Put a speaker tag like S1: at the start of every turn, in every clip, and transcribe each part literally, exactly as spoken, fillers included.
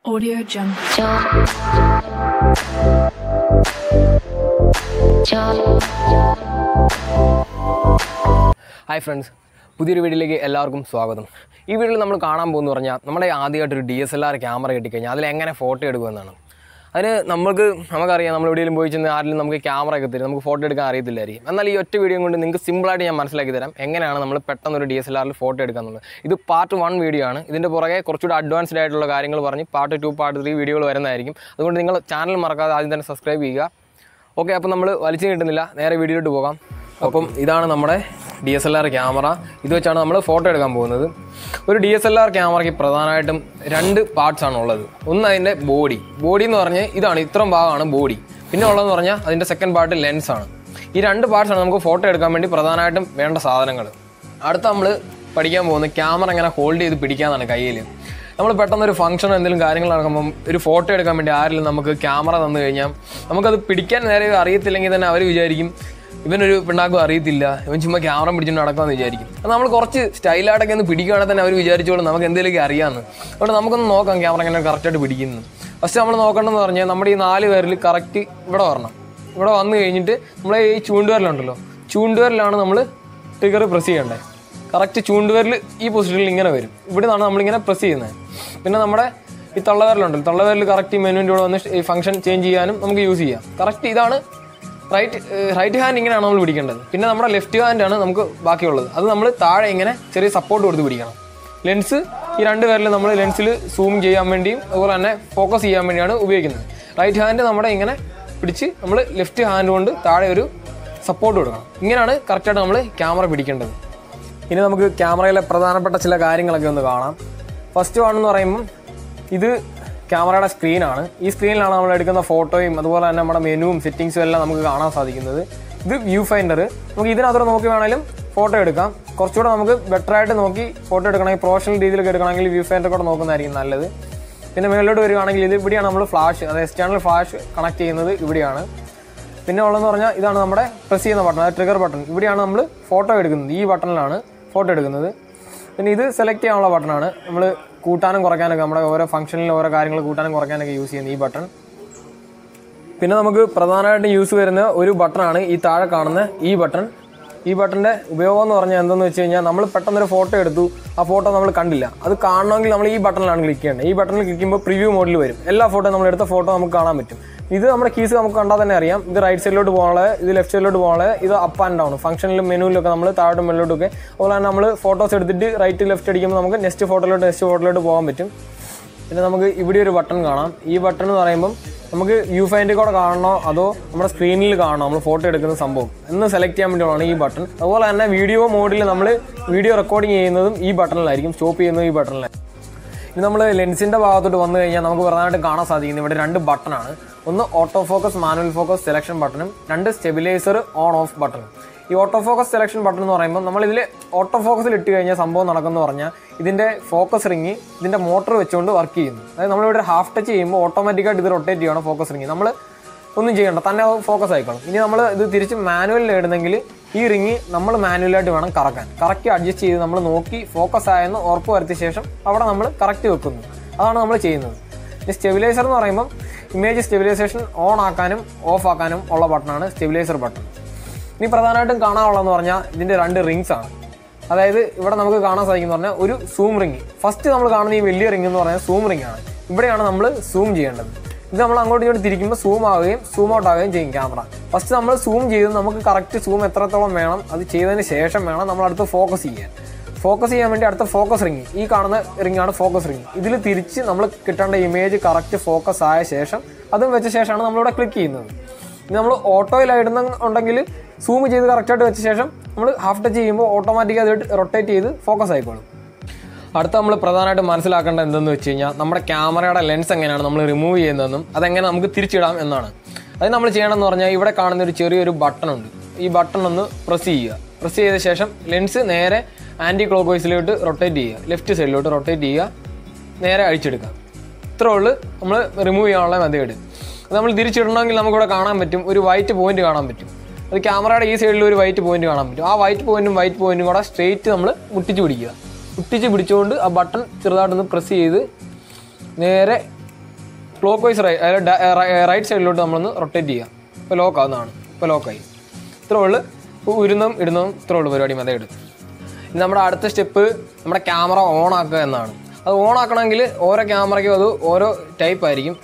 S1: Audio Jungle.
S2: Hi friends, പുതിയൊരു വീഡിയോയിലേക്ക് എല്ലാവർക്കും സ്വാഗതം. ഈ വീഡിയോയിൽ നമ്മൾ കാണാൻ പോകുന്നു പറഞ്ഞാൽ നമ്മുടെ ആദ്യമായിട്ടൊരു D S L R camera കിട്ടിക്കഴിഞ്ഞാൽ അതിൽ എങ്ങനെ ഫോട്ടോ എടുക്കുമെന്നാണ്. അതിന് നമുക്ക് നമുക്കറിയാം, നമ്മൾ എവിടെയെങ്കിലും പോയി ചെന്ന് ആരെങ്കിലും നമുക്ക് ക്യാമറ ഒക്കെ തരും, നമുക്ക് ഫോട്ടോ എടുക്കാൻ അറിയത്തില്ലായിരിക്കും. എന്നാൽ ഈ ഒറ്റ വീഡിയോ കൊണ്ട് നിങ്ങൾക്ക് സിമ്പിളായിട്ട് ഞാൻ മനസ്സിലാക്കി തരാം എങ്ങനെയാണ് നമ്മൾ പെട്ടെന്നൊരു ഡി എസ് എൽ ആറിൽ ഫോട്ടോ എടുക്കാന്നുള്ളത്. ഇത് പാർട്ട് വൺ വീഡിയോ ആണ്. ഇതിൻ്റെ പുറകെ കുറച്ചുകൂടി അഡ്വാൻസ്ഡ് ആയിട്ടുള്ള കാര്യങ്ങൾ പറഞ്ഞ് പാർട്ട് ടു പാർട്ട് ത്രീ വീഡിയോകൾ വരുന്നതായിരിക്കും. അതുകൊണ്ട് നിങ്ങൾ ചാനൽ മറക്കാതെ ആദ്യം തന്നെ സബ്സ്ക്രൈബ് ചെയ്യുക. ഓക്കെ, അപ്പോൾ നമ്മൾ വലിച്ചു കിട്ടുന്നില്ല, നേരെ വീഡിയോയിലോട്ട് പോകാം. അപ്പം ഇതാണ് നമ്മുടെ D S L R camera. ഇത് വെച്ചാണ് നമ്മൾ ഫോട്ടോ എടുക്കാൻ പോകുന്നത്. ഒരു ഡി എസ് എൽ ആർ ക്യാമറയ്ക്ക് പ്രധാനമായിട്ടും രണ്ട് പാർട്സ് ആണ് ഉള്ളത്. ഒന്ന് അതിൻ്റെ ബോഡി ബോഡി എന്ന് പറഞ്ഞാൽ ഇതാണ്, ഇത്രയും ഭാഗമാണ് ബോഡി. പിന്നെ ഉള്ളതെന്ന് പറഞ്ഞാൽ അതിൻ്റെ സെക്കൻഡ് പാർട്ട് ലെൻസാണ്. ഈ രണ്ട് പാർട്സാണ് നമുക്ക് ഫോട്ടോ എടുക്കാൻ വേണ്ടി പ്രധാനമായിട്ടും വേണ്ട സാധനങ്ങൾ. അടുത്ത നമ്മൾ പഠിക്കാൻ പോകുന്നത് ക്യാമറ എങ്ങനെ ഹോൾഡ് ചെയ്ത് പിടിക്കാനാണ് കയ്യിൽ. നമ്മൾ പെട്ടെന്നൊരു ഫംഗ്ഷനോ എന്തെങ്കിലും കാര്യങ്ങൾ നടക്കുമ്പം ഒരു ഫോട്ടോ എടുക്കാൻ വേണ്ടി ആരെങ്കിലും നമുക്ക് ക്യാമറ തന്നു കഴിഞ്ഞാൽ നമുക്കത് പിടിക്കാൻ നേരെ അറിയത്തില്ലെങ്കിൽ തന്നെ അവർ വിചാരിക്കും ഇവനൊരു പിണ്ണാക്കും അറിയത്തില്ല, ഇവൻ ചുമ്മാ ക്യാമറ പിടിച്ചിട്ട് നടക്കാമെന്ന് വിചാരിക്കും. അപ്പോൾ നമ്മൾ കുറച്ച് സ്റ്റൈലായിട്ടൊക്കെ ഒന്ന് പിടിക്കുകയാണെങ്കിൽ തന്നെ അവർ വിചാരിച്ചോളും നമുക്ക് എന്തെങ്കിലുമൊക്കെ അറിയാമെന്ന്. അതുകൊണ്ട് നമുക്കൊന്ന് നോക്കാം ക്യാമറ എങ്ങനെ കറക്റ്റായിട്ട് പിടിക്കുന്നു. ഫസ്റ്റ് നമ്മൾ നോക്കേണ്ടതെന്ന് പറഞ്ഞാൽ നമ്മുടെ ഈ നാല് പേരിൽ കറക്റ്റ് ഇവിടെ വരണം. ഇവിടെ വന്നു കഴിഞ്ഞിട്ട് നമ്മളെ ഈ ചൂണ്ടുവരലുണ്ടല്ലോ, ചൂണ്ടുവരലാണ് നമ്മൾ ട്രിഗർ പ്രസ് ചെയ്യേണ്ടത്. കറക്റ്റ് ചൂണ്ടുവരൽ ഈ പൊസിഷനിൽ ഇങ്ങനെ വരും. ഇവിടെ നിന്നാണ് നമ്മളിങ്ങനെ പ്രസ് ചെയ്യുന്നത്. പിന്നെ നമ്മുടെ ഈ തള്ളവരലുണ്ടല്ലോ, തള്ളവരൽ കറക്റ്റ് ഈ മെനുവിൻ്റെ കൂടെ വന്ന് ഈ ഫംഗ്ഷൻ ചേഞ്ച് ചെയ്യാനും നമുക്ക് യൂസ് ചെയ്യാം. കറക്റ്റ് ഇതാണ് റൈറ്റ് റൈറ്റ് ഹാൻഡ് ഇങ്ങനെയാണ് നമ്മൾ പിടിക്കേണ്ടത്. പിന്നെ നമ്മുടെ ലെഫ്റ്റ് ഹാൻഡാണ് നമുക്ക് ബാക്കിയുള്ളത്. അത് നമ്മൾ താഴെ ഇങ്ങനെ ചെറിയ സപ്പോർട്ട് കൊടുത്ത് പിടിക്കണം. ലെൻസ് ഈ രണ്ട് പേരിൽ നമ്മൾ ലെൻസിൽ സൂം ചെയ്യാൻ വേണ്ടിയും അതുപോലെ തന്നെ ഫോക്കസ് ചെയ്യാൻ വേണ്ടിയാണ് ഉപയോഗിക്കുന്നത്. റൈറ്റ് ഹാൻഡ് നമ്മുടെ ഇങ്ങനെ പിടിച്ച് നമ്മൾ ലെഫ്റ്റ് ഹാൻഡ് കൊണ്ട് താഴെ ഒരു സപ്പോർട്ട് കൊടുക്കണം. ഇങ്ങനെയാണ് കറക്റ്റായിട്ട് നമ്മൾ ക്യാമറ പിടിക്കേണ്ടത്. ഇനി നമുക്ക് ക്യാമറയിലെ പ്രധാനപ്പെട്ട ചില കാര്യങ്ങളൊക്കെ ഒന്ന് കാണാം. ഫസ്റ്റ് വൺ എന്ന് പറയുമ്പം ഇത് ക്യാമറയുടെ സ്ക്രീനാണ്. ഈ സ്ക്രീനിലാണ് നമ്മൾ എടുക്കുന്ന ഫോട്ടോയും അതുപോലെ തന്നെ നമ്മുടെ മെനുവും സെറ്റിങ്സും എല്ലാം നമുക്ക് കാണാൻ സാധിക്കുന്നത്. ഇത് വ്യൂ ഫൈൻഡർ. നമുക്ക് ഇതിനകത്തോടെ നോക്കി വേണമെങ്കിലും ഫോട്ടോ എടുക്കാം. കുറച്ചുകൂടെ നമുക്ക് ബെറ്റർ ആയിട്ട് നോക്കി ഫോട്ടോ എടുക്കണമെങ്കിൽ പ്രൊഫഷണൽ രീതിയിലൊക്കെ എടുക്കണമെങ്കിൽ വ്യൂ ഫൈൻഡർ കൂടെ നോക്കുന്നതായിരിക്കും നല്ലത്. പിന്നെ മുകളിലോട്ട് വരികയാണെങ്കിൽ ഇത് ഇവിടെയാണ് നമ്മൾ ഫ്ലാഷ്, അതായത് എക്സ്റ്റേണൽ ഫ്ലാഷ് കണക്ട് ചെയ്യുന്നത് ഇവിടെയാണ്. പിന്നെ ഉള്ളതെന്ന് പറഞ്ഞാൽ ഇതാണ് നമ്മുടെ പ്രസ് ചെയ്യുന്ന ബട്ടൺ, അതായത് ട്രിഗർ ബട്ടൺ. ഇവിടെയാണ് നമ്മൾ ഫോട്ടോ എടുക്കുന്നത്, ഈ ബട്ടണിലാണ് ഫോട്ടോ എടുക്കുന്നത്. പിന്നെ ഇത് സെലക്ട് ചെയ്യാനുള്ള ബട്ടണാണ്. നമ്മൾ കൂട്ടാനും കുറയ്ക്കാനൊക്കെ നമ്മുടെ ഓരോ ഫംഗ്ഷനിൽ ഓരോ കാര്യങ്ങൾ കൂട്ടാനും കുറയ്ക്കാനൊക്കെ യൂസ് ചെയ്യുന്ന ഈ ബട്ടൺ. പിന്നെ നമുക്ക് പ്രധാനമായിട്ടും യൂസ് വരുന്ന ഒരു ബട്ടണാണ് ഈ താഴെ കാണുന്ന ഈ ബട്ടൺ. ഈ ബട്ടൻ്റെ ഉപയോഗം എന്ന് പറഞ്ഞാൽ എന്തെന്ന് വെച്ച് കഴിഞ്ഞാൽ നമ്മൾ പെട്ടെന്നൊരു ഫോട്ടോ എടുത്തു, ആ ഫോട്ടോ നമ്മൾ കണ്ടില്ല, അത് കാണണമെങ്കിൽ നമ്മൾ ഈ ബട്ടണിലാണ് ക്ലിക്ക് ചെയ്യേണ്ടത്. ഈ ബട്ടണിൽ ക്ലിക്ക് ചെയ്യുമ്പോൾ പ്രിവ്യൂ മോഡിൽ വരും. എല്ലാ ഫോട്ടോ നമ്മൾ എടുത്ത ഫോട്ടോ നമുക്ക് കാണാൻ പറ്റും. ഇത് നമ്മുടെ കീസ് നമുക്ക് കണ്ടാൽ തന്നെ അറിയാം. ഇത് റൈറ്റ് സൈഡിലോട്ട് പോകാനുള്ളത്, ഇത് ലെഫ്റ്റ് സൈഡിലോട്ട് പോകാനുള്ളത്, ഇത് അപ്പ് ആൻഡ് ഡൗൺ. ഫംഗ്ഷനിലും മെനുവിലൊക്കെ നമ്മൾ താഴോട്ടും മുകളിലോട്ടൊക്കെ. അതുപോലെ തന്നെ നമ്മൾ ഫോട്ടോസ് എടുത്തിട്ട് റൈറ്റ് ലെഫ്റ്റ് അടിക്കുമ്പോൾ നമുക്ക് നെക്സ്റ്റ് ഫോട്ടോയിലോട്ട് നെക്സ്റ്റ് ഫോട്ടോയിലോട്ട് പോകാൻ പറ്റും. പിന്നെ നമുക്ക് ഇവിടെ ഒരു ബട്ടൺ കാണാം. ഈ ബട്ടൺ എന്ന് പറയുമ്പം നമുക്ക് വ്യൂ ഫൈൻഡിൽ കൂടെ കാണണോ അതോ നമ്മുടെ സ്ക്രീനിൽ കാണണോ നമ്മൾ ഫോട്ടോ എടുക്കുന്ന സംഭവം എന്ന് സെലക്ട് ചെയ്യാൻ വേണ്ടിയാണ് ഈ ബട്ടൺ. അതുപോലെ തന്നെ വീഡിയോ മോഡിൽ നമ്മൾ വീഡിയോ റെക്കോർഡിങ് ചെയ്യുന്നതും ഈ ബട്ടണിലായിരിക്കും, സ്റ്റോപ്പ് ചെയ്യുന്നതും ഈ ബട്ടണിലായിരിക്കും. ഇനി നമ്മൾ ലെൻസിൻ്റെ ഭാഗത്തോട്ട് വന്നു കഴിഞ്ഞാൽ നമുക്ക് പ്രധാനമായിട്ടും കാണാൻ സാധിക്കുന്നത് ഇവിടെ രണ്ട് ബട്ടണാണ്. ഒന്ന് auto focus manual focus selection ബട്ടണും രണ്ട് സ്റ്റെബിലൈസർ ഓൺ ഓഫ് ബട്ടണും. ഈ ഓട്ടോ ഫോക്കസ് സെലക്ഷൻ ബട്ടൺ എന്ന് പറയുമ്പോൾ നമ്മളിതിൽ ഓട്ടോ ഫോക്കസിൽ ഇട്ട് കഴിഞ്ഞാൽ സംഭവം നടക്കുമെന്ന് പറഞ്ഞാൽ ഇതിൻ്റെ ഫോക്കസ് റിങ് ഇതിൻ്റെ മോട്ടർ വെച്ചുകൊണ്ട് വർക്ക് ചെയ്യുന്നു. അതായത് നമ്മളിവിടെ ഹാഫ് ടച്ച് ചെയ്യുമ്പോൾ ഓട്ടോമാറ്റിക്കായിട്ട് ഇത് റൊട്ടേറ്റ് ചെയ്യണം ഫോക്കസ് റിങ്. നമ്മൾ ഒന്നും ചെയ്യണ്ട, തന്നെ ഫോക്കസ് ആയിക്കോളും. ഇനി നമ്മൾ ഇത് തിരിച്ച് മാനുവലിൽ ഇടുന്നെങ്കിൽ ഈ റിങ് നമ്മൾ മാനുവലായിട്ട് വേണം കറക്കാൻ. കറക്റ്റ് അഡ്ജസ്റ്റ് ചെയ്ത് നമ്മൾ നോക്കി ഫോക്കസ് ആയെന്ന് ഉറപ്പ് വരുത്തിയ ശേഷം അവിടെ നമ്മൾ കറക്റ്റ് വെക്കുന്നു. അതാണ് നമ്മൾ ചെയ്യുന്നത്. ഈ സ്റ്റെബിലൈസർ എന്ന് പറയുമ്പം ഇമേജ് സ്റ്റെബിലൈസേഷൻ ഓൺ ആക്കാനും ഓഫ് ആക്കാനും ഉള്ള ബട്ടണാണ് സ്റ്റെബിലൈസർ ബട്ടൺ. ഇനി പ്രധാനമായിട്ടും കാണാനുള്ളതെന്ന് പറഞ്ഞാൽ ഇതിൻ്റെ രണ്ട് റിങ്സ് ആണ്. അതായത് ഇവിടെ നമുക്ക് കാണാൻ സാധിക്കുന്ന പറഞ്ഞാൽ ഒരു സൂം റിങ്. ഫസ്റ്റ് നമ്മൾ കാണുന്ന ഈ വലിയ റിങ് എന്ന് പറഞ്ഞാൽ സൂം റിങ് ആണ്. ഇവിടെയാണ് നമ്മൾ സൂം ചെയ്യേണ്ടത്. ഇത് നമ്മൾ അങ്ങോട്ടും ഇങ്ങോട്ട് തിരിക്കുമ്പോൾ സൂം ആവുകയും സൂം ഔട്ട് ആവുകയും ചെയ്യും ക്യാമറ. ഫസ്റ്റ് നമ്മൾ സൂം ചെയ്ത് നമുക്ക് കറക്റ്റ് സൂം എത്രത്തോളം വേണം അത് ചെയ്തതിന് ശേഷം വേണം നമ്മൾ അടുത്ത് ഫോക്കസ് ചെയ്യാൻ. ഫോക്കസ് ചെയ്യാൻ വേണ്ടി അടുത്ത ഫോക്കസ് റിങ്, ഈ കാണുന്ന റിങ്ങാണ് ഫോക്കസ് റിങ്. ഇതിൽ തിരിച്ച് നമ്മൾ കിട്ടേണ്ട ഇമേജ് കറക്റ്റ് ഫോക്കസ് ആയ ശേഷം അതും വെച്ച ശേഷമാണ് നമ്മളിവിടെ ക്ലിക്ക് ചെയ്യുന്നത്. ഇത് നമ്മൾ ഓട്ടോയിലിടുന്ന ഉണ്ടെങ്കിൽ സൂം ചെയ്ത് കറക്റ്റായിട്ട് വെച്ച ശേഷം നമ്മൾ ഹാഫ് ടച്ച് ചെയ്യുമ്പോൾ ഓട്ടോമാറ്റിക്കായി അത് റൊട്ടേറ്റ് ചെയ്ത് ഫോക്കസ് ആയിക്കോളും. അടുത്ത നമ്മൾ പ്രധാനമായിട്ട് മനസ്സിലാക്കേണ്ടത് എന്തെന്ന് വെച്ച് കഴിഞ്ഞാൽ നമ്മുടെ ക്യാമറയുടെ ലെൻസ് എങ്ങനെയാണ് നമ്മൾ റിമൂവ് ചെയ്യുന്നതെന്നും അതെങ്ങനെ നമുക്ക് തിരിച്ചിടാം എന്നാണ്. അത് നമ്മൾ ചെയ്യണമെന്ന് പറഞ്ഞാൽ ഇവിടെ കാണുന്ന ഒരു ചെറിയൊരു ബട്ടൺ ഉണ്ട്. ഈ ബട്ടൺ ഒന്ന് പ്രസ് ചെയ്യുക. പ്രസ് ചെയ്ത ശേഷം ലെൻസ് നേരെ ആൻറ്റി ക്ലോക്ക് വൈസിലോട്ട് റൊട്ടേറ്റ് ചെയ്യുക, ലെഫ്റ്റ് സൈഡിലോട്ട് റൊട്ടേറ്റ് ചെയ്യുക, നേരെ അഴിച്ചെടുക്കുക. ഇത്രേ ഉള്ളൂ നമ്മൾ റിമൂവ് ചെയ്യാനുള്ള മെത്തേഡ്. അത് നമ്മൾ തിരിച്ചിടണമെങ്കിൽ നമുക്കിവിടെ കാണാൻ പറ്റും, ഒരു വൈറ്റ് പോയിന്റ് കാണാൻ പറ്റും. അത് ക്യാമറയുടെ ഈ സൈഡിൽ ഒരു വൈറ്റ് പോയിന്റ് കാണാൻ പറ്റും. ആ വൈറ്റ് പോയിന്റും വൈറ്റ് പോയിന്റും കൂടെ സ്ട്രെയിറ്റ് നമ്മൾ മുട്ടിച്ച് പിടിക്കുക. മുട്ടിച്ച് പിടിച്ചുകൊണ്ട് ആ ബട്ടൺ ചെറുതായിട്ടൊന്ന് പ്രസ് ചെയ്ത് നേരെ ക്ലോക്ക് വൈസ് അതായത് റൈറ്റ് സൈഡിലോട്ട് നമ്മളൊന്ന് റൊട്ടേറ്റ് ചെയ്യുക. ഇപ്പോൾ ലോക്ക് ആവുന്നതാണ്. ഇപ്പോൾ ലോക്കായി. ഇത്രേ ഉള്ളൂ. ഉരുന്നതും ഇടുന്നതും ഇത്രേ ഉള്ളൂ പരിപാടി. മതം എടുത്ത് ഇനി നമ്മുടെ അടുത്ത സ്റ്റെപ്പ് നമ്മുടെ ക്യാമറ ഓൺ ആക്കുക എന്നാണ്. അത് ഓൺ ആക്കണമെങ്കിൽ ഓരോ ക്യാമറയ്ക്കും അത് ഓരോ ടൈപ്പ് ആയിരിക്കും.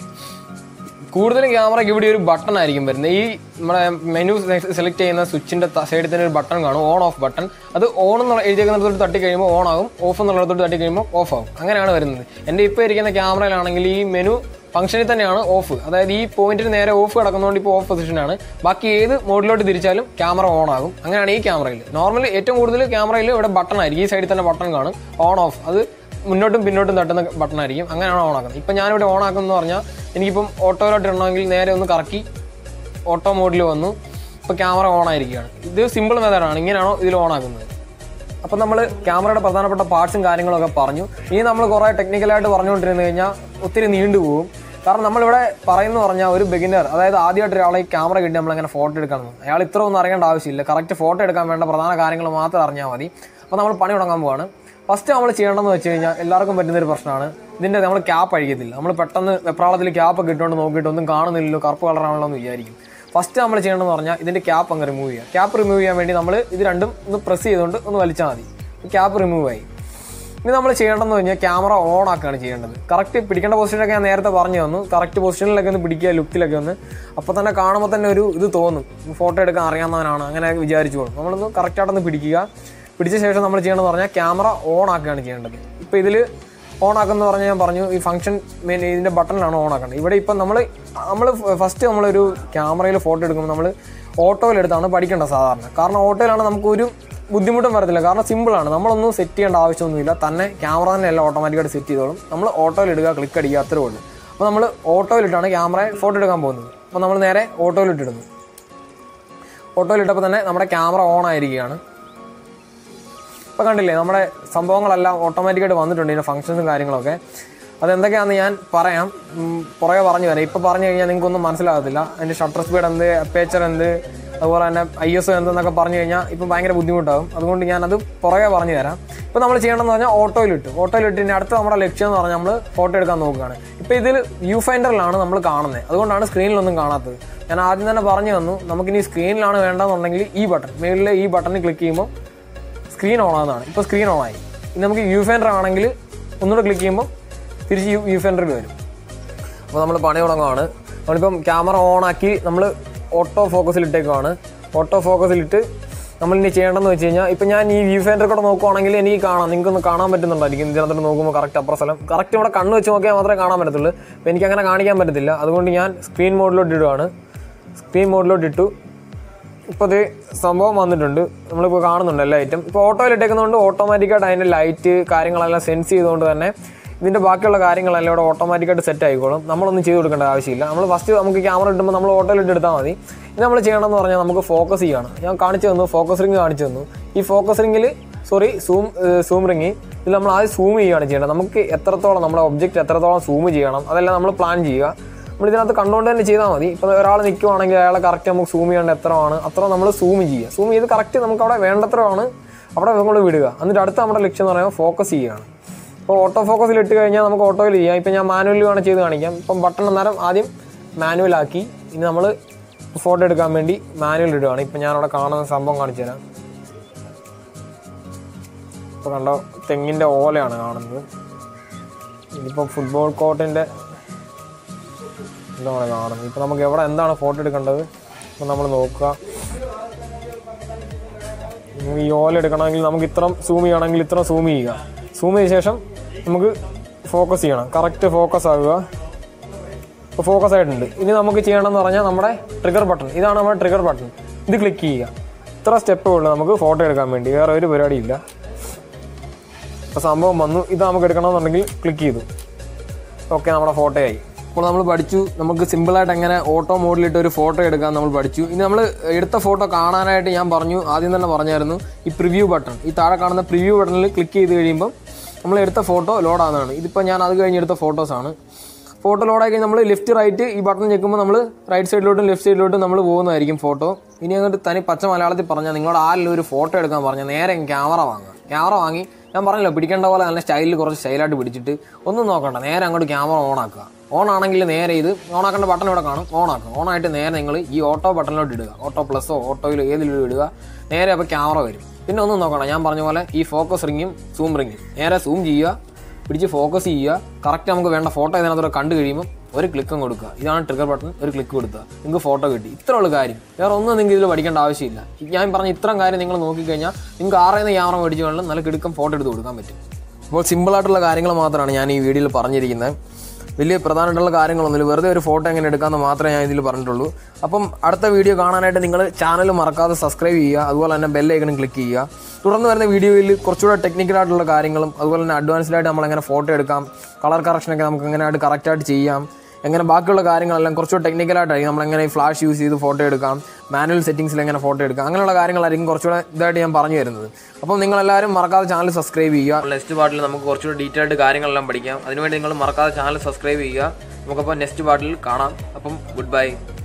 S2: കൂടുതലും ക്യാമറയ്ക്ക് ഇവിടെ ഒരു ബട്ടൺ ആയിരിക്കും വരുന്നത്. ഈ നമ്മുടെ മെനു സെലക്ട് ചെയ്യുന്ന സ്വിച്ചിൻ്റെ സൈഡിൽ തന്നെ ഒരു ബട്ടൺ കാണും, ഓൺ ഓഫ് ബട്ടൺ. അത് ഓൺ എന്നുള്ള എഴുതിയേക്കുന്നിടത്തോട്ട് തട്ടി കഴിയുമ്പോൾ ഓൺ ആകും, ഓഫ് എന്നുള്ളിടത്തോട്ട് തട്ടി കഴിയുമ്പോൾ ഓഫ് ആകും. അങ്ങനെയാണ് വരുന്നത്. എൻ്റെ ഇപ്പോൾ ഇരിക്കുന്ന ക്യാമറയിലാണെങ്കിൽ ഈ മെനു ഫംഗ്ഷനിൽ തന്നെയാണ് ഓഫ്. അതായത് ഈ പോയിന്റിന് നേരെ ഓഫ് കിടക്കുന്നതുകൊണ്ട് ഇപ്പോൾ ഓഫ് പൊസിഷനാണ്. ബാക്കി ഏത് മോഡിലോട്ട് തിരിച്ചാലും ക്യാമറ ഓൺ ആകും. അങ്ങനെയാണ് ഈ ക്യാമറയിൽ. നോർമലി ഏറ്റവും കൂടുതൽ ക്യാമറയിൽ ഇവിടെ ബട്ടൺ ആയിരിക്കും. ഈ സൈഡിൽ തന്നെ ബട്ടൺ കാണും, ഓൺ ഓഫ്. അത് മുന്നോട്ടും പിന്നോട്ടും തട്ടുന്ന ബട്ടൺ ആയിരിക്കും. അങ്ങനെയാണ് ഓൺ ആക്കുന്നത്. ഇപ്പം ഞാനിവിടെ ഓൺ ആക്കുന്നതെന്ന് പറഞ്ഞാൽ എനിക്കിപ്പം ഓട്ടോയിലോട്ട് ഇടണമെങ്കിൽ നേരെ ഒന്ന് കറക്കി ഓട്ടോ മോഡിൽ വന്നു. ഇപ്പോൾ ക്യാമറ ഓൺ ആയിരിക്കുകയാണ്. ഇത് സിമ്പിൾ മെത്തേഡാണ്. ഇങ്ങനെയാണോ ഇതിൽ ഓൺ ആക്കുന്നത്. അപ്പം നമ്മൾ ക്യാമറയുടെ പ്രധാനപ്പെട്ട പാർട്സും കാര്യങ്ങളൊക്കെ പറഞ്ഞു. ഇനി നമ്മൾ കുറേ ടെക്നിക്കലായിട്ട് പറഞ്ഞുകൊണ്ടിരുന്നു കഴിഞ്ഞാൽ ഒത്തിരി നീണ്ടു പോകും. കാരണം നമ്മളിവിടെ പറയുന്നത് പറഞ്ഞാൽ ഒരു ബിഗിനർ, അതായത് ആദ്യമായിട്ട് ഒരാളെ ഈ ക്യാമറ കിട്ടി നമ്മളങ്ങനെ ഫോട്ടോ എടുക്കണം, അയാൾ ഇത്ര ഒന്നും അറിയേണ്ട ആവശ്യമില്ല. കറക്റ്റ് ഫോട്ടോ എടുക്കാൻ വേണ്ട പ്രധാന കാര്യങ്ങൾ മാത്രം അറിഞ്ഞാൽ മതി. അപ്പോൾ നമ്മൾ പണി തുടങ്ങാൻ പോവാണ്. ഫസ്റ്റ് നമ്മൾ ചെയ്യേണ്ടതെന്ന് വെച്ച് കഴിഞ്ഞാൽ എല്ലാവർക്കും പറ്റുന്നൊരു പ്രശ്നമാണ് ഇതിൻ്റെ നമ്മൾ ക്യാപ്പ് അഴിക്കത്തില്ല. നമ്മൾ പെട്ടെന്ന് വെപ്രാളത്തിൽ ക്യാപ്പൊക്കെ ഇട്ടുകൊണ്ട് നോക്കിയിട്ട് ഒന്നും കാണുന്നില്ലല്ലോ, കറുപ്പ് കളറാണല്ലോ എന്ന് വിചാരിക്കും. ഫസ്റ്റ് നമ്മൾ ചെയ്യേണ്ടതെന്ന് പറഞ്ഞാൽ ഇതിൻ്റെ ക്യാപ്പ് അങ്ങ് റിമൂവ് ചെയ്യുക. ക്യാപ്പ് റിമൂവ് ചെയ്യാൻ വേണ്ടി നമ്മൾ ഇത് രണ്ടും ഒന്ന് പ്രസ് ചെയ്തുകൊണ്ട് ഒന്ന് വലിച്ചാൽ മതി. ക്യാപ്പ് റിമൂവ് ആയി. ഇനി നമ്മൾ ചെയ്യേണ്ടതെന്ന് കഴിഞ്ഞാൽ ക്യാമറ ഓൺ ആക്കുകയാണ് ചെയ്യേണ്ടത്. കറക്റ്റ് പിടിക്കേണ്ട പൊസിഷനൊക്കെ ഞാൻ നേരത്തെ പറഞ്ഞു തന്നു. കറക്റ്റ് പൊസിഷനിലൊക്കെ ഒന്ന് പിടിക്കുക, ലുക്കിലൊക്കെ ഒന്ന്. അപ്പോൾ തന്നെ കാണുമ്പോൾ തന്നെ ഒരു ഇത് തോന്നും, ഫോട്ടോ എടുക്കാൻ അറിയാവുന്നവനാണ് അങ്ങനെ വിചാരിച്ചു പോകും. നമ്മളൊന്ന് കറക്റ്റായിട്ടൊന്ന് പിടിക്കുക. പിടിച്ച ശേഷം നമ്മൾ ചെയ്യണമെന്ന് പറഞ്ഞാൽ ക്യാമറ ഓൺ ആക്കുകയാണ് ചെയ്യേണ്ടത്. ഇപ്പോൾ ഇതിൽ ഓൺ ആക്കുമെന്ന് പറഞ്ഞാൽ ഞാൻ പറഞ്ഞു ഈ ഫംഗ്ഷൻ മെയിൻ ഇതിൻ്റെ ബട്ടണിലാണ് ഓൺ ആക്കേണ്ടത്. ഇവിടെ ഇപ്പം നമ്മൾ നമ്മൾ ഫസ്റ്റ് നമ്മളൊരു ക്യാമറയിൽ ഫോട്ടോ എടുക്കുമ്പോൾ നമ്മൾ ഓട്ടോയിലെടുത്താണ് പഠിക്കേണ്ടത് സാധാരണ. കാരണം ഓട്ടോയിലാണ് നമുക്കൊരു ബുദ്ധിമുട്ടും വരത്തില്ല. കാരണം സിമ്പിളാണ്. നമ്മളൊന്നും സെറ്റ് ചെയ്യേണ്ട ആവശ്യമൊന്നുമില്ല. തന്നെ ക്യാമറ തന്നെ എല്ലാം ഓട്ടോമാറ്റിക്കായിട്ട് സെറ്റ് ചെയ്തോളും. നമ്മൾ ഓട്ടോയിലിടുക, ക്ലിക്ക് അടിക്കുക, അത്രേ ഉള്ളൂ. അപ്പോൾ നമ്മൾ ഓട്ടോയിലിട്ടാണ് ക്യാമറ ഫോട്ടോ എടുക്കാൻ പോകുന്നത്. അപ്പോൾ നമ്മൾ നേരെ ഓട്ടോയിലിട്ടിടുന്നു. ഓട്ടോയിലിട്ടപ്പോൾ തന്നെ നമ്മുടെ ക്യാമറ ഓൺ ആയിരിക്കുകയാണ്. ഇപ്പോൾ കണ്ടില്ലേ നമ്മുടെ സംഭവങ്ങളെല്ലാം ഓട്ടോമാറ്റിക്കായിട്ട് വന്നിട്ടുണ്ട്. ഇതിൻ്റെ ഫംഗ്ഷൻസും കാര്യങ്ങളൊക്കെ അതെന്തൊക്കെയാണെന്ന് ഞാൻ പറയാം, പുറകെ പറഞ്ഞു തരാം. ഇപ്പോൾ പറഞ്ഞു കഴിഞ്ഞാൽ നിങ്ങൾക്കൊന്നും മനസ്സിലാകത്തില്ല. അതിൻ്റെ ഷട്ടർ സ്പീഡ് എന്ത്, അപ്പേച്ചർ എന്ത്, അതുപോലെ തന്നെ ഐ എസ് ഒ എന്തെന്നൊക്കെ പറഞ്ഞു കഴിഞ്ഞാൽ ഇപ്പം ഭയങ്കര ബുദ്ധിമുട്ടാകും. അതുകൊണ്ട് ഞാനത് പുറകെ പറഞ്ഞു തരാം. ഇപ്പോൾ നമ്മൾ ചെയ്യണമെന്ന് പറഞ്ഞാൽ ഓട്ടോയിലിട്ട് ഓട്ടോയിലിട്ട് ഇനി അടുത്ത നമ്മുടെ ലക്ഷ്യം എന്ന് പറഞ്ഞാൽ നമ്മൾ ഫോട്ടോ എടുക്കാൻ നോക്കുകയാണ്. ഇപ്പോൾ ഇതിൽ വ്യൂ ഫൈൻഡറിലാണ് നമ്മൾ കാണുന്നത്. അതുകൊണ്ടാണ് സ്ക്രീനിലൊന്നും കാണാത്തത്. ഞാൻ ആദ്യം തന്നെ പറഞ്ഞു തന്നു. നമുക്കിനി സ്ക്രീനിലാണ് വേണ്ടതെന്നുണ്ടെങ്കിൽ ഈ ബട്ടൺ മേളിലെ ഈ ബട്ടണിൽ ക്ലിക്ക് ചെയ്യുമ്പോൾ സ്ക്രീൻ ഓൺ ആകുന്നതാണ്. ഇപ്പോൾ സ്ക്രീൻ ഓൺ ആയി. ഇനി നമുക്ക് വ്യൂ ഫൈൻഡർ ആണെങ്കിൽ ഒന്നുകൂടെ ക്ലിക്ക് ചെയ്യുമ്പോൾ തിരിച്ച് വ്യൂ വ്യൂ ഫൈൻഡറിൽ വരും. അപ്പോൾ നമ്മൾ പണി തുടങ്ങുകയാണ്. നമ്മളിപ്പം ക്യാമറ ഓണാക്കി നമ്മൾ ഓട്ടോ ഫോക്കസിലിട്ടേക്കുവാണ്. ഓട്ടോ ഫോക്കസിലിട്ട് നമ്മളിനി ചെയ്യേണ്ടതെന്ന് വെച്ച് കഴിഞ്ഞാൽ ഇപ്പം ഞാൻ ഈ വ്യൂ ഫൈൻഡർ കൂടെ നോക്കുവാണെങ്കിൽ എനിക്ക് കാണാം, നിങ്ങൾക്കൊന്ന് കാണാൻ പറ്റുന്നുണ്ടായിരിക്കും. ഇതിനകത്തോട്ട് നോക്കുമ്പോൾ കറക്റ്റ് അപ്പുറ സ്ഥലം കറക്റ്റ് ഇവിടെ കണ്ണ് വെച്ച് നോക്കിയാൽ മാത്രമേ കാണാൻ പറ്റത്തുള്ളൂ. അപ്പോൾ എനിക്കങ്ങനെ കാണിക്കാൻ പറ്റത്തില്ല. അതുകൊണ്ട് ഞാൻ സ്ക്രീൻ മോഡിലോട്ട് ഇടുവാണ്. സ്ക്രീൻ മോഡിലോട്ട് ഇട്ടു. ഇപ്പോൾ ഇത് സംഭവം വന്നിട്ടുണ്ട്. നമ്മളിപ്പോൾ കാണുന്നുണ്ട് എല്ലാ ഐറ്റം. ഇപ്പോൾ ഓട്ടോയിലിട്ടേക്കുന്നതുകൊണ്ട് ഓട്ടോമാറ്റിക്കായിട്ട് അതിൻ്റെ ലൈറ്റ് കാര്യങ്ങളെല്ലാം സെൻസ് ചെയ്തുകൊണ്ട് തന്നെ ഇതിൻ്റെ ബാക്കിയുള്ള കാര്യങ്ങളെല്ലാം ഇവിടെ ഓട്ടോമാറ്റിക്കായിട്ട് സെറ്റ് ആയിക്കോളും. നമ്മളൊന്നും ചെയ്ത് കൊടുക്കേണ്ട ആവശ്യമില്ല. നമ്മൾ ഫസ്റ്റ് നമുക്ക് ക്യാമറ ഇട്ടുമ്പോൾ നമ്മൾ ഓട്ടോയിലിട്ട് എടുത്താൽ മതി. ഇത് നമ്മൾ ചെയ്യണമെന്ന് പറഞ്ഞാൽ നമുക്ക് ഫോക്കസ് ചെയ്യണം. ഞാൻ കാണിച്ചു തന്നു, ഫോക്കസ് റിങ് കാണിച്ചു തന്നു. ഈ ഫോക്കസ് റിങ്ങിൽ സോറി സൂം സൂം റിങ് ഇതിൽ നമ്മൾ ആദ്യം സൂം ചെയ്യുകയാണ് ചെയ്യേണ്ടത്. നമുക്ക് എത്രത്തോളം നമ്മുടെ ഒബ്ജക്റ്റ് എത്രത്തോളം സൂം ചെയ്യണം അതെല്ലാം നമ്മൾ പ്ലാൻ ചെയ്യുക. നമ്മൾ ഇതിനകത്ത് കണ്ടുകൊണ്ട് തന്നെ ചെയ്താൽ മതി. ഇപ്പോൾ ഒരാൾ നിൽക്കുവാണെങ്കിൽ അയാളെ കറക്റ്റ് നമുക്ക് സൂം ചെയ്യേണ്ട എത്രയാണ് അത്ര നമ്മൾ സൂം ചെയ്യുക. സൂം ചെയ്ത് കറക്റ്റ് നമുക്ക് അവിടെ വേണ്ടത്രയാണ് അവിടെ നമ്മൾ വിടുക. എന്നിട്ട് അടുത്ത നമ്മുടെ ലക്ഷ്യം എന്ന് പറയുമ്പോൾ ഫോക്കസ് ചെയ്യുകയാണ്. ഇപ്പോൾ ഓട്ടോ ഫോക്കസിൽ ഇട്ട് കഴിഞ്ഞാൽ നമുക്ക് ഓട്ടോയിൽ ചെയ്യാം. ഇപ്പം ഞാൻ മാനുവലി വേണം ചെയ്ത് കാണിക്കാം. ഇപ്പം ബട്ടൺ അന്നേരം ആദ്യം മാനുവലാക്കി ഇനി നമ്മൾ ഫോട്ടോ എടുക്കാൻ വേണ്ടി മാനുവൽ ഇടുകയാണ്. ഇപ്പം ഞാനവിടെ കാണുന്ന സംഭവം കാണിച്ചു തരാം. ഇപ്പോൾ കണ്ടോ തെങ്ങിൻ്റെ ഓലയാണ് കാണുന്നത്. ഇനിയിപ്പോൾ ഫുട്ബോൾ കോർട്ടിൻ്റെ എന്താണ് കാണുന്നത്. ഇപ്പോൾ നമുക്ക് എവിടെ എന്താണ് ഫോട്ടോ എടുക്കേണ്ടത് ഇപ്പം നമ്മൾ നോക്കുക. ഈ ഓല എടുക്കണമെങ്കിൽ നമുക്ക് ഇത്ര സൂം ചെയ്യണമെങ്കിൽ ഇത്ര സൂം ചെയ്യുക. സൂം ചെയ്ത ശേഷം നമുക്ക് ഫോക്കസ് ചെയ്യണം. കറക്റ്റ് ഫോക്കസ് ആകുക. ഇപ്പോൾ ഫോക്കസ് ആയിട്ടുണ്ട്. ഇനി നമുക്ക് ചെയ്യണമെന്ന് പറഞ്ഞാൽ നമ്മുടെ ട്രിഗർ ബട്ടൺ ഇതാണ് നമ്മുടെ ട്രിഗർ ബട്ടൺ. ഇത് ക്ലിക്ക് ചെയ്യുക. ഇത്ര സ്റ്റെപ്പേ ഉള്ളൂ നമുക്ക് ഫോട്ടോ എടുക്കാൻ വേണ്ടി, വേറെ ഒരു പരിപാടിയില്ല. ഇപ്പോൾ സംഭവം വന്നു. ഇത് നമുക്ക് എടുക്കണമെന്നുണ്ടെങ്കിൽ ക്ലിക്ക് ചെയ്തു. ഓക്കെ, നമ്മുടെ ഫോട്ടോ ആയി. അപ്പോൾ നമ്മൾ പഠിച്ചു നമുക്ക് സിമ്പിളായിട്ട് എങ്ങനെ ഓട്ടോ മോഡിലിട്ട് ഒരു ഫോട്ടോ എടുക്കാൻ നമ്മൾ പഠിച്ചു. ഇനി നമ്മൾ എടുത്ത ഫോട്ടോ കാണാനായിട്ട് ഞാൻ പറഞ്ഞു ആദ്യം തന്നെ പറഞ്ഞായിരുന്നു ഈ പ്രിവ്യൂ ബട്ടൺ, ഈ താഴെ കാണുന്ന പ്രിവ്യൂ ബട്ടണിൽ ക്ലിക്ക് ചെയ്ത് കഴിയുമ്പം നമ്മൾ എടുത്ത ഫോട്ടോ ലോഡാകുന്നതാണ്. ഇതിപ്പോൾ ഞാൻ അത് കഴിഞ്ഞെടുത്ത ഫോട്ടോസാണ്. ഫോട്ടോ ലോഡായി കഴിഞ്ഞ് നമ്മൾ ലെഫ്റ്റ് റൈറ്റ് ഈ ബട്ടൺ ഞെക്കുമ്പോൾ നമ്മൾ റൈറ്റ് സൈഡിലോട്ടും ലെഫ്റ്റ് സൈഡിലോട്ടും നമ്മൾ പോകുന്നതായിരിക്കും ഫോട്ടോ. ഇനി അങ്ങോട്ട് തനി പച്ച മലയാളത്തിൽ പറഞ്ഞാൽ നിങ്ങളോട് ആരെങ്കിലും ഒരു ഫോട്ടോ എടുക്കാൻ പറഞ്ഞാൽ നേരെ ക്യാമറ വാങ്ങുക. ക്യാമറ വാങ്ങി ഞാൻ പറഞ്ഞല്ലോ പിടിക്കേണ്ട പോലെ നല്ല സ്റ്റൈലിൽ കുറച്ച് സ്റ്റൈലായിട്ട് പിടിച്ചിട്ട് ഒന്നും നോക്കണ്ട, നേരെ അങ്ങോട്ട് ക്യാമറ ഓൺ ആക്കുക. ഓൺ ആണെങ്കിൽ നേരെ ഇത് ഓൺ ആക്കേണ്ട ബട്ടൺ ഇവിടെ കാണും, ഓൺ ആക്കുക. ഓൺ ആയിട്ട് നേരെ നിങ്ങൾ ഈ ഓട്ടോ ബട്ടണിലോട്ട് ഇടുക, ഓട്ടോ പ്ലസ്സോ ഓട്ടോയിലോ ഏതിലും ഇടുക. നേരെ അപ്പോൾ ക്യാമറ വരും. പിന്നെ ഒന്നും നോക്കണം, ഞാൻ പറഞ്ഞ പോലെ ഈ ഫോക്കസ് റിങ്ങും സൂം റിങ്ങും നേരെ സൂം ചെയ്യുക, പിടിച്ച് ഫോക്കസ് ചെയ്യുക. കറക്റ്റ് നമുക്ക് വേണ്ട ഫോട്ടോ ഇതിനകത്തോടെ കണ്ടു കഴിയുമ്പോൾ ഒരു ക്ലിക്കും കൊടുക്കുക. ഇതാണ് ട്രിഗർ ബട്ടൺ, ഒരു ക്ലിക്ക് കൊടുക്കുക, നിങ്ങൾക്ക് ഫോട്ടോ കിട്ടി. ഇത്ര ഉള്ള കാര്യം, വേറെ ഒന്നും നിങ്ങൾക്ക് ഇതിൽ പഠിക്കേണ്ട ആവശ്യമില്ല. ഞാൻ പറഞ്ഞ ഇത്രയും കാര്യം നിങ്ങൾ നോക്കിക്കഴിഞ്ഞാൽ നിങ്ങൾക്ക് ആറേന്ന് ക്യാമറ മേടിച്ച് വേണം നല്ല കിടുക്കം ഫോട്ടോ എടുത്ത് കൊടുക്കാൻ പറ്റും. അപ്പോൾ സിമ്പിളായിട്ടുള്ള കാര്യങ്ങൾ മാത്രമാണ് ഞാൻ ഈ വീഡിയോയിൽ പറഞ്ഞിരിക്കുന്നത്. വലിയ പ്രധാനമായിട്ടുള്ള കാര്യങ്ങളൊന്നുമില്ല, വെറുതെ ഒരു ഫോട്ടോ എങ്ങനെ എടുക്കാമെന്ന് മാത്രമേ ഞാൻ ഇതിൽ പറഞ്ഞിട്ടുള്ളൂ. അപ്പം അടുത്ത വീഡിയോ കാണാനായിട്ട് നിങ്ങൾ ചാനൽ മറക്കാതെ സബ്സ്ക്രൈബ് ചെയ്യുക, അതുപോലെ തന്നെ ബെല്ലൈക്കണും ക്ലിക്ക് ചെയ്യുക. തുടർന്ന് വരുന്ന വീഡിയോയിൽ കുറച്ചുകൂടെ ടെക്നിക്കലായിട്ടുള്ള കാര്യങ്ങളും അതുപോലെ തന്നെ അഡ്വാൻസ്ഡായിട്ട് നമ്മളെങ്ങനെ ഫോട്ടോ എടുക്കാം, കളർ കറക്ഷനൊക്കെ നമുക്ക് എങ്ങനെയായിട്ട് കറക്റ്റായിട്ട് ചെയ്യാം, എങ്ങനെ ബാക്കിയുള്ള കാര്യങ്ങളെല്ലാം കുറച്ചുകൂടെ ടെക്നിക്കലായിട്ടായിരിക്കും. നമ്മളെങ്ങനെ ഫ്ലാഷ് യൂസ് ചെയ്ത് ഫോട്ടോ എടുക്കാം, മാനുവൽ സെറ്റിംഗ്സിൽ എങ്ങനെ ഫോട്ടോ എടുക്കാം, അങ്ങനെയുള്ള കാര്യങ്ങളായിരിക്കും കുറച്ചുകൂടെ ഇതായിട്ട് ഞാൻ പറഞ്ഞു തരുന്നത്. അപ്പം നിങ്ങളെല്ലാവരും മറക്കാതെ ചാനൽ സബ്സ്ക്രൈബ് ചെയ്യുക. നെക്സ്റ്റ് പാർട്ടിൽ നമുക്ക് കുറച്ചുകൂടെ ഡീറ്റെയിൽ ആയിട്ട് കാര്യങ്ങളെല്ലാം പഠിക്കാം. അതിനുവേണ്ടി നിങ്ങൾ മറക്കാതെ ചാനൽ സബ്സ്ക്രൈബ് ചെയ്യുക. നമുക്കപ്പോൾ നെക്സ്റ്റ് പാർട്ടിൽ കാണാം. അപ്പം ഗുഡ് ബൈ.